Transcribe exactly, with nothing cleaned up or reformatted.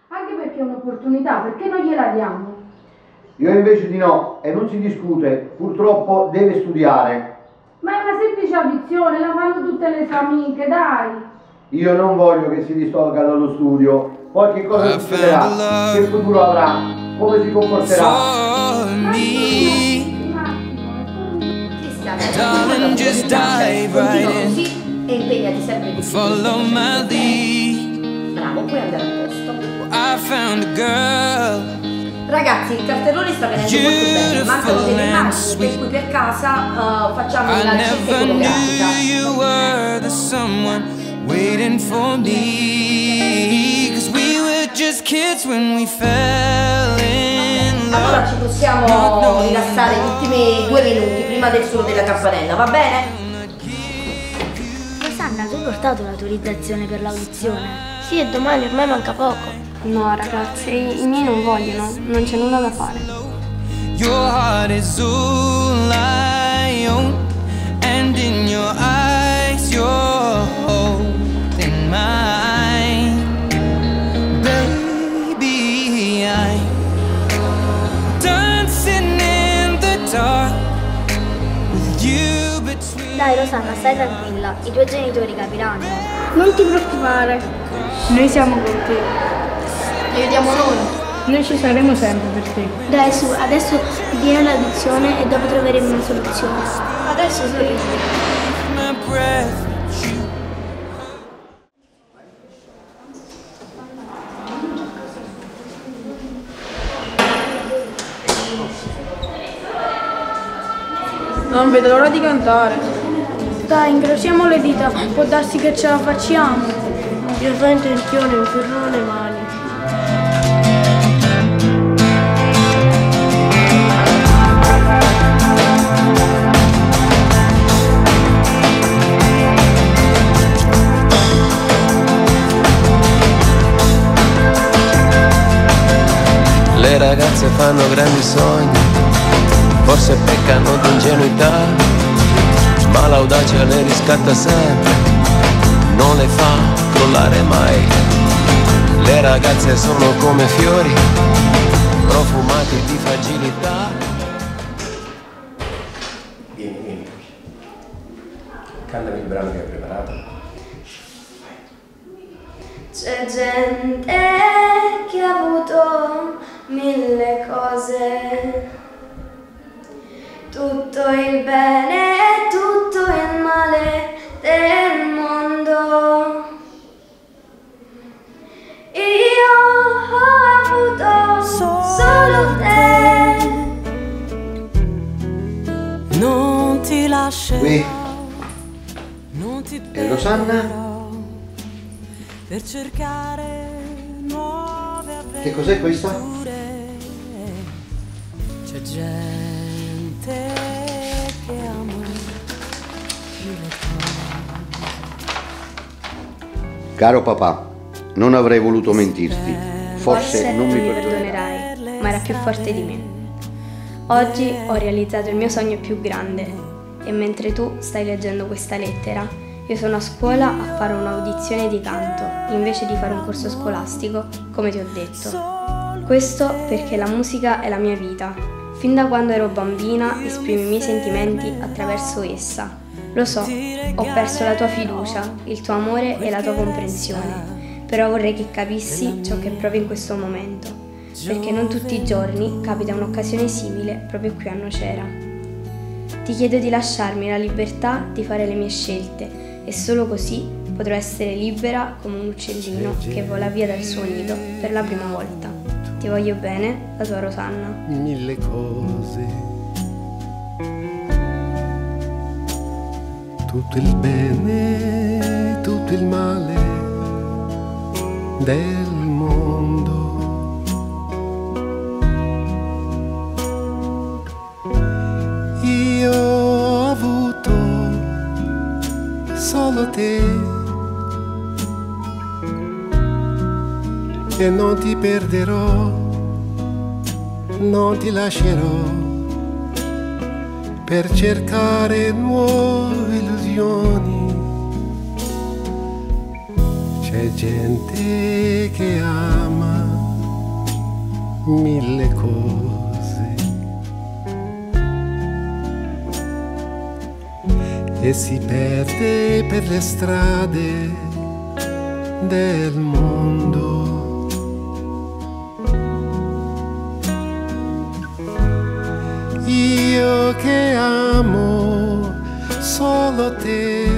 Anche perché è un'opportunità, perché non gliela diamo? Io invece di no, e non si discute, purtroppo deve studiare. Ma è una semplice audizione, la fanno tutte le sue amiche, dai! Io non voglio che si distolga dallo studio. Poi che cosa succederà? Che futuro avrà? Come si comporterà? Darling, just dive right in. E impegnati sempre di più. Follow my lead. Bravo, puoi andare a posto. I found a girl. Ragazzi, il cartellone sta venendo molto bene. Mancano delle immagini, per cui per casa uh, facciamo I una ricerca never knew fotografica. you were the someone waiting for me. Cause we were just kids when we fell in love. Allora ci possiamo rilassare gli ultimi due minuti prima del suono della campanella, va bene? Rosanna, tu hai portato l'autorizzazione per l'audizione? Sì, e domani ormai manca poco. No ragazzi, i miei non vogliono, non c'è nulla da fare. Your heart is all I own, and in your eyes you're holding mine. Baby, I'm dancing in the dark with you between. Dai Rosanna, stai tranquilla, i tuoi genitori capiranno. Non ti preoccupare, noi siamo con te. Ti vediamo noi. Noi ci saremo sempre per te. Dai su, adesso viene l'audizione e dopo troveremo una soluzione. Adesso sì. My breath. Non vedo l'ora di cantare. Dai, incrociamo le dita, può darsi che ce la facciamo. Io ho intenzione, mi fermo le mani. Le ragazze fanno grandi sogni, forse peccano di ingenuità, ma l'audacia le riscatta sempre, non le fa crollare mai. Le ragazze sono come fiori, profumati di fragilità. Vieni, vieni. Cantami il brano che hai preparato. C'è gente che ha avuto mille cose, tutto il bene e tutto il male del mondo. Io ho avuto solo te. Non ti lascerò. Qui. Non ti E Rosanna? per cercare nuove avventure. Che cos'è questa? C'è gente che ama più le cose. Caro papà, non avrei voluto mentirti. Forse non mi perdonerai. perdonerai, ma era più forte di me. Oggi ho realizzato il mio sogno più grande e mentre tu stai leggendo questa lettera, io sono a scuola a fare un'audizione di canto, invece di fare un corso scolastico, come ti ho detto. Questo perché la musica è la mia vita. Fin da quando ero bambina esprimo i miei sentimenti attraverso essa. Lo so, ho perso la tua fiducia, il tuo amore e la tua comprensione, però vorrei che capissi ciò che provi in questo momento, perché non tutti i giorni capita un'occasione simile proprio qui a Nocera. Ti chiedo di lasciarmi la libertà di fare le mie scelte e solo così potrò essere libera come un uccellino che vola via dal suo nido per la prima volta. Ti voglio bene, la tua Rosanna. Mille cose, tutto il bene, tutto il male del mondo. Io ho avuto solo te e non ti perderò, non ti lascerò per cercare nuove illusioni. C'è gente che ama mille cose e si perde per le strade del mondo. Io che amo solo te,